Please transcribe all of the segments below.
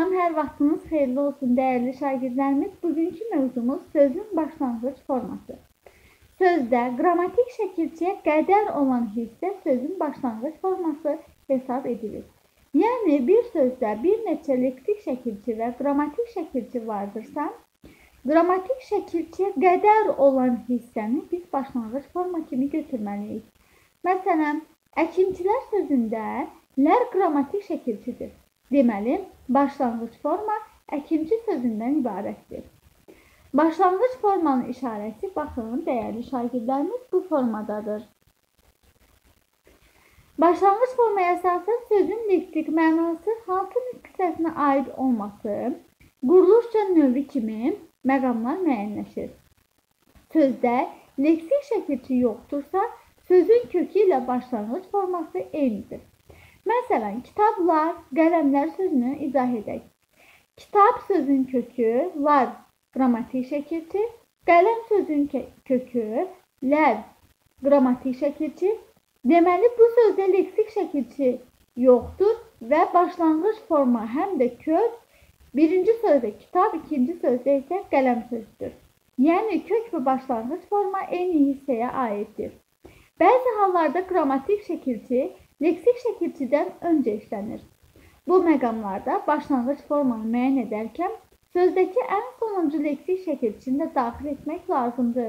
Salam, hər vaxtınız xeyirli olsun dəyərli şagirdlərimiz. Bugünkü mövzumuz sözün başlanğıc forması. Sözdə qrammatik şəkilçiyə qədər olan hissə sözün başlanğıc forması hesab edilir. Yəni bir sözdə bir neçə leksik şəkilçi və qrammatik şəkilçi vardırsa, qrammatik şəkilçiyə qədər olan hissəni biz başlanğıc forma kimi götürməliyik. Məsələn, əkinçilər sözündə lər qrammatik şəkilçidir. Deməli, başlanğıc forma əkinçi sözündən ibarətdir. Başlanğıc formanın işarəsi, baxın, dəyərli şagirdlərimiz bu formadadır. Başlanğıc formaya əsasən sözün leksik mənası hansı nitq hissəsinə aid olması, quruluşca növü kimi məqamlar müəyyənləşir. Sözdə leksik şəkilçi yoxdursa, sözün kökü ilə başlanğıc forması eynidir. Məsələn, kitablar, qələmlər sözünü izah edək. Kitab sözün kökü, lar qrammatik şəkilçi, qələm sözün kökü, lər qrammatik şəkilçi. Deməli, bu sözdə leksik şəkilçi yoxdur və başlanğıc forma həm də kök, birinci sözdə kitab, ikinci sözdə isə qələm sözüdür. Yəni, kök və başlanğıc forma eyni hissəyə aiddir. Bəzi hallarda qrammatik şəkilçi leksik şəkilçidən öncə işlənir. Bu məqamlarda başlanğıc formanı müəyyən edərkən sözdəki ən sonuncu leksik şəkilçini də daxil etmək lazımdır.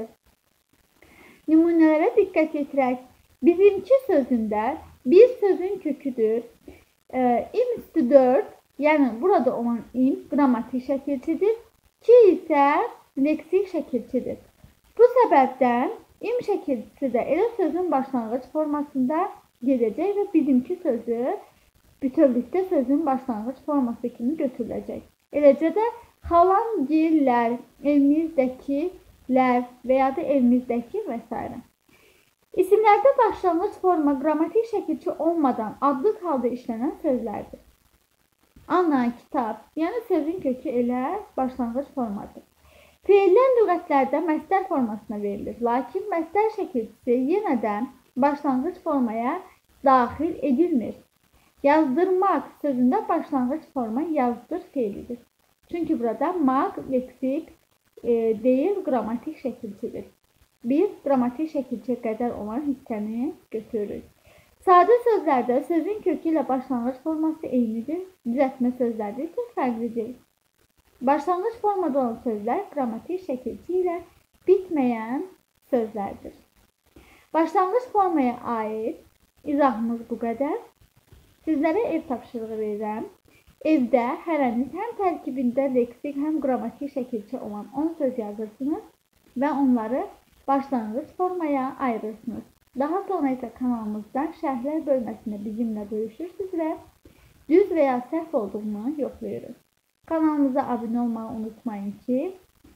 Nümunələrə diqqət yetirək. Bizimki sözündə bir sözün köküdür. İm üstü 4, yəni burada olan im qrammatik şəkilçidir. Ki isə leksik şəkilçidir. Bu səbəbdən im şəkilçisi də elə sözün başlanğıc formasında gedəcək və bizimki sözü bütövlükdə sözün başlanğıc forması kimi götürüləcək. Eləcə də xalamgillər, evimizdəkilər və ya da evimizdəki və s. İsimlərdə başlanğıc forma qrammatik şəkilçi olmadan adlıq halda işlənən sözlərdir. Ana, kitab, yəni sözün kökü elə başlanğıc formadır. Feillər lüğətlərdə məstər formasına verilir, lakin məstər şəkilçisi yenə də başlanğıc formaya daxil edilmir. Yazdırmaq sözündə başlanğıc forma yazdır feilidir. Çünki burada maq leksik deyil, qrammatik şəkilçidir. Biz qrammatik şəkilçiyə qədər olan hissəni götürürük. Sadə sözlərdə sözün kökü ilə başlanğıc forması eynidir, düzəltmə sözlərdə isə fərqlidir. Başlanğıc formada olan sözlər qrammatik şəkilçi ilə bitməyən sözlərdir. Başlanğıc formaya aid izahımız bu qədər. Sizlərə ev tapşırığı verirəm. Evdə hərəniz həm tərkibində leksik, həm qrammatik şəkilçi olan 10 söz yazırsınız və onları başlanğıc formaya ayırırsınız. Daha sonra isə kanalımızdan şərhlər bölməsində bizimlə bölüşürsünüz və düz və ya səhv olduğunu yoxlayırız. Kanalımıza abunə olmağı unutmayın ki,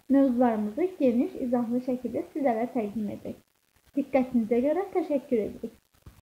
mövzularımızı geniş, izahlı şəkildə sizlərə təqdim edək. Diqqətinizə görə təşəkkür edirik.